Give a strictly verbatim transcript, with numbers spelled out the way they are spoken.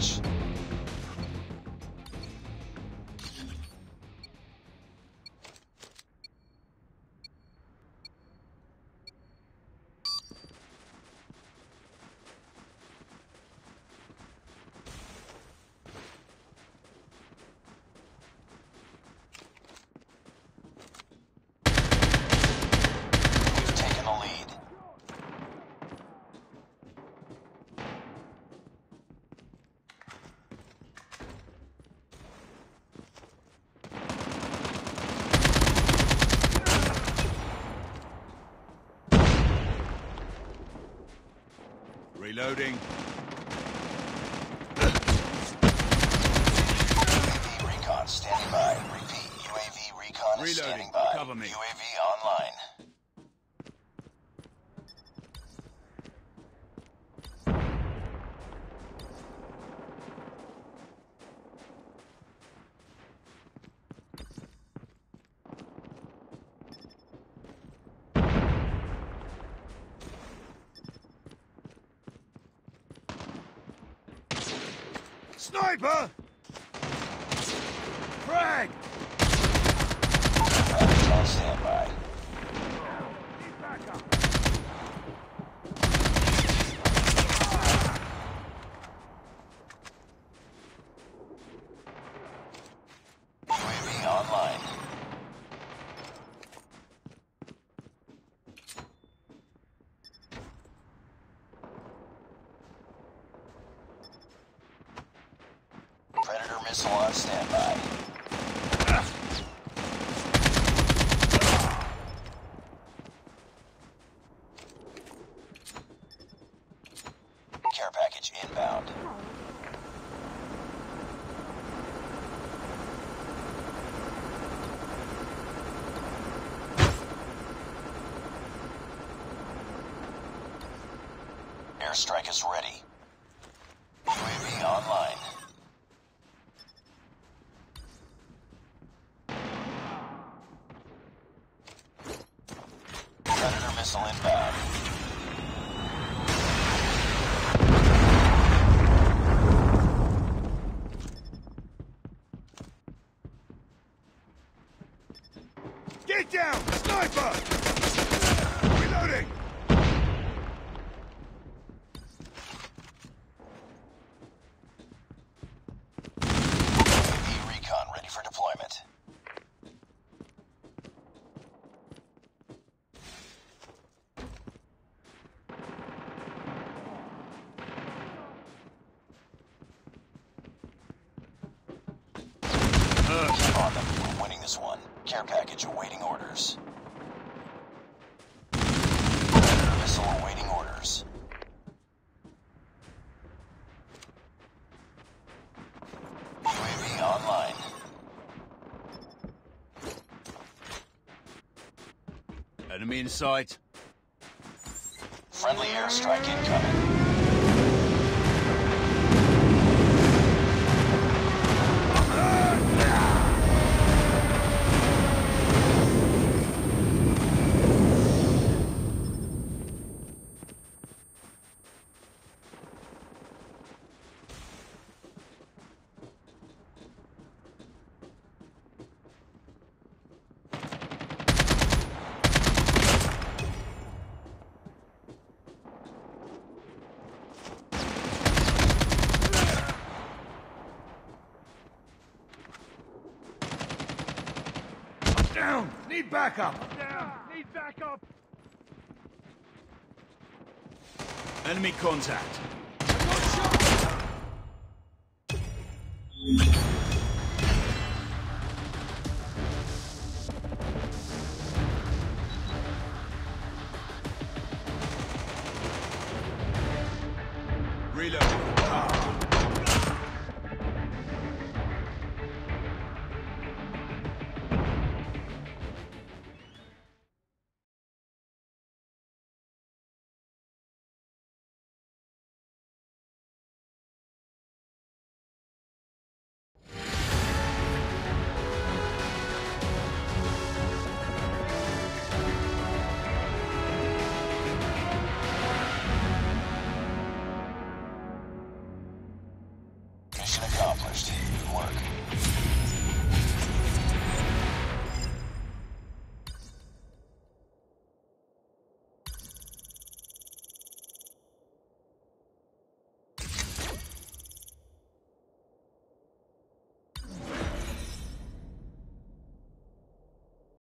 package. We've taken the lead. Reloading. U A V recon standing by. Repeat, U A V recon is Reloading. standing by. Cover me. U A V online. Sniper! Frag! Package on standby. Need backup. U A V online. Predator missile on standby. Care package inbound. Airstrike is ready. U A V online. Predator missile inbound. Get down! Sniper! Reloading! U A V recon ready for deployment. Keep on them. We're winning this one. Care package awaiting orders. Predator missile awaiting orders. U A V online. Enemy in sight. Friendly airstrike incoming. Down! Need backup! Down! Need backup! Enemy contact. Reload.